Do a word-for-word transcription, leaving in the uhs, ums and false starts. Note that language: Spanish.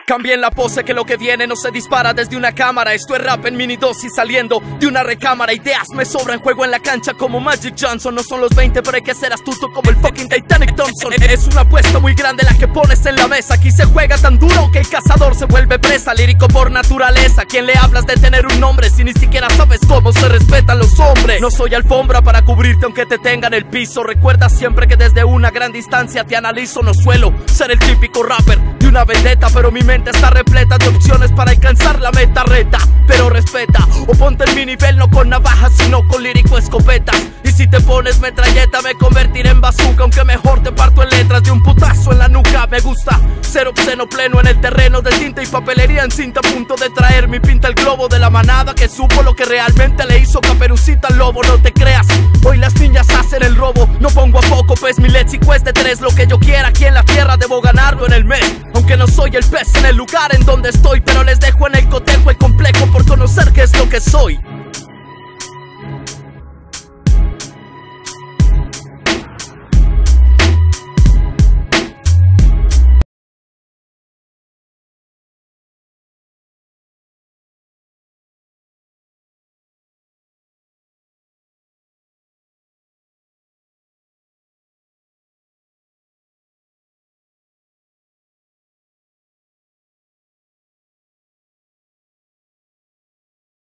Cambien la pose que lo que viene no se dispara desde una cámara. Esto es rap en mini dosis saliendo de una recámara. Ideas me sobran, juego en la cancha como Magic Johnson. No son los veinte pero hay que ser astuto como el fucking Titanic Thompson. Es una apuesta muy grande la que pones en la mesa. Aquí se juega tan duro que el cazador se vuelve presa. Lírico por naturaleza, ¿quién le hablas de tener un nombre si ni siquiera sabes cómo se respetan los hombres? No soy alfombra para cubrirte aunque te tenga en el piso. Recuerda siempre que desde una gran distancia te analizo. No suelo ser el típico rapper de una vendetta, pero mi mente está repleta de opciones para alcanzar la meta. Reta, pero respeta, o ponte en mi nivel no con navajas sino con lírico escopetas. Y si te pones metralleta me convertiré en bazooka, aunque mejor te parto en letras de un putazo en la nuca. Me gusta ser obsceno pleno en el terreno de tinta y papelería en cinta, a punto de traer mi pinta el globo de la manada que supo lo que realmente le hizo Caperucita al lobo. No te creas, hoy las niñas hacen el robo. No pongo a poco, pues mi léxico es de tres. Lo que yo quiera aquí en la tierra debo ganarlo en el mes. Aunque no soy el pez en el lugar en donde estoy, pero les dejo en el cotejo el complejo por conocer qué es lo que soy.